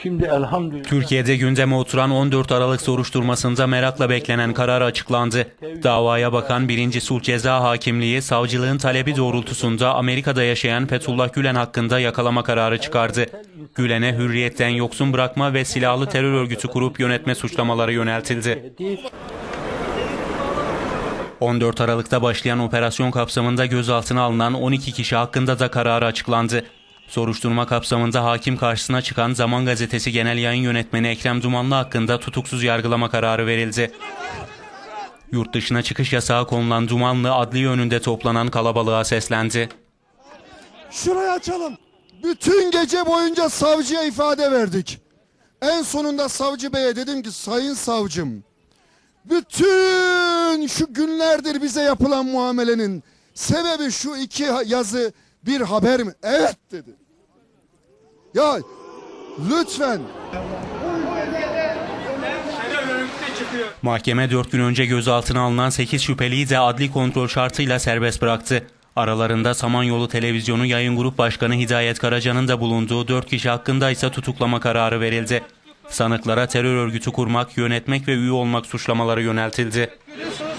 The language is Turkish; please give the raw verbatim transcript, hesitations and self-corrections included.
Şimdi elhamdülillah. Türkiye'de gündeme oturan on dört Aralık soruşturmasında merakla beklenen karar açıklandı. Davaya bakan birinci Sulh Ceza Hakimliği, savcılığın talebi doğrultusunda Amerika'da yaşayan Fethullah Gülen hakkında yakalama kararı çıkardı. Gülen'e hürriyetten yoksun bırakma ve silahlı terör örgütü kurup yönetme suçlamaları yöneltildi. on dört Aralık'ta başlayan operasyon kapsamında gözaltına alınan on iki kişi hakkında da kararı açıklandı. Soruşturma kapsamında hakim karşısına çıkan Zaman Gazetesi Genel Yayın Yönetmeni Ekrem Dumanlı hakkında tutuksuz yargılama kararı verildi. Yurt dışına çıkış yasağı konulan Dumanlı, adliye önünde toplanan kalabalığa seslendi. Şurayı açalım. Bütün gece boyunca savcıya ifade verdik. En sonunda savcı beye dedim ki, sayın savcım, bütün şu günlerdir bize yapılan muamelenin sebebi şu iki yazı bir haber mi? Evet dedi. Ya lütfen. Mahkeme dört gün önce gözaltına alınan sekiz şüpheliyi de adli kontrol şartıyla serbest bıraktı. Aralarında Samanyolu Televizyonu Yayın Grup Başkanı Hidayet Karaca'nın da bulunduğu dört kişi hakkında ise tutuklama kararı verildi. Sanıklara terör örgütü kurmak, yönetmek ve üye olmak suçlamaları yöneltildi.